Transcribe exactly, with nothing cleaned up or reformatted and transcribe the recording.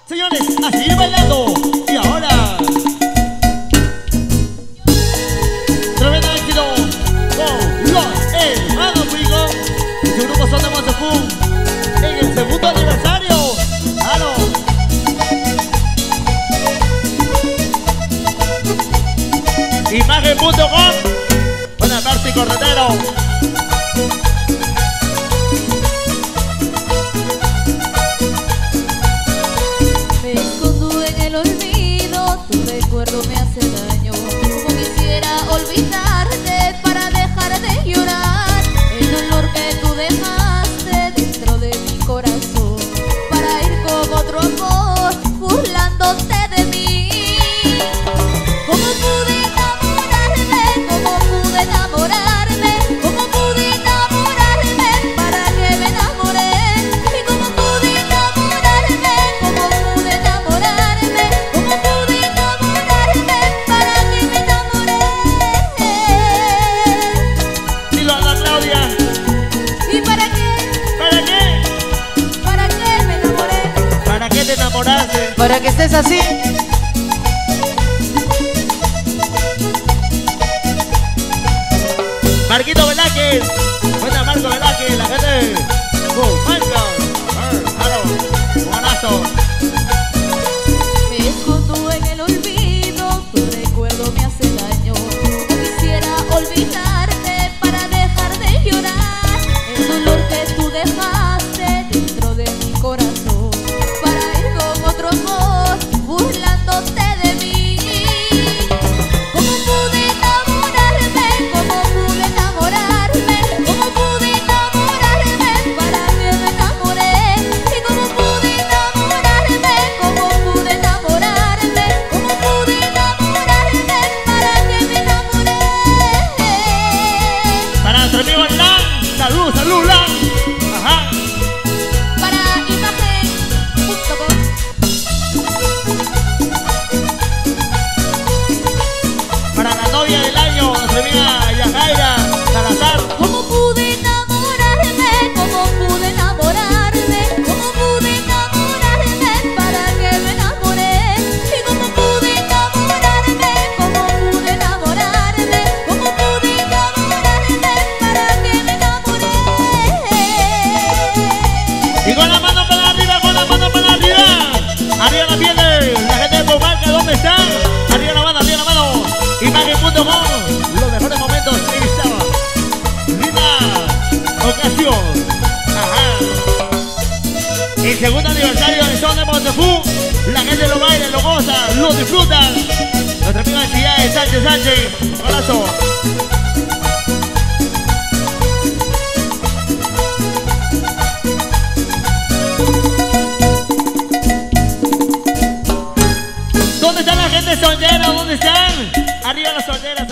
Señores, a seguir bailando. Y ahora, tremendo éxito con los hermanos Frigo y su grupo Son de Montefú en el segundo aniversario. ¡Claro! Imagen punto com. Buenas y Corretero. Me escondo en el olvido, tu recuerdo me hace daño. Como quisiera olvidarte para dejar de llorar el dolor que tú dejaste dentro de mi corazón, para ir con otro amor burlándote de mí. ¿Cómo pude enamorarme? ¿Cómo pude enamorarme? ¿Cómo pude enamorarme para que me enamoré? ¿Y cómo pude enamorarme? ¿Cómo pude enamorarme? ¿Cómo pude enamorarme para que me enamoré? Dilo a la Claudia. ¿Y para qué? ¿Para qué? ¿Para qué me enamoré? ¿Para qué te enamoraste? Para que estés así. Marquito Velázquez. Buena Marco Velázquez, la gente. Go, Marco. Claro, buenazo. Me escondo en el olvido, tu recuerdo me hace daño. Quisiera olvidarte para dejar de llorar el dolor que tú dejaste dentro de mi corazón, para ir con otro amor burlándote de mí. ¿Cómo pude enamorarme? ¿Cómo pude enamorarme? ¿Cómo pude enamorarme para que me enamoré? ¿Y cómo pude enamorarme? ¿Cómo pude enamorarme? ¿Cómo pude enamorarme para que me enamoré? Para nuestro amigo Lan. Salud, salud, Lan. Ajá. Para imagen punto com. Para la novia del año, nuestra amiga Yajaira Salazar. ¿Cómo pude enamorarme? ¿Cómo pude enamorarme? ¿Cómo pude enamorarme para que me enamoré? ¿Y cómo pude enamorarme? ¿Cómo pude enamorarme? ¿Cómo pude enamorarme para que me enamoré? Y con la mano para arriba, con la mano para arriba. Arriba la viene la gente de Comarca, ¿dónde están? Arriba la mano, arriba la mano. Imagen punto com. Los mejores momentos en esta linda ocasión. Ajá. El segundo aniversario de Son de Montefú. La gente lo baila, lo goza, lo disfruta. Nuestra amiga Chía de Sánchez Sánchez. Un abrazo. ¿Dónde están la gente soltera? ¿Dónde están? Arriba las solteras.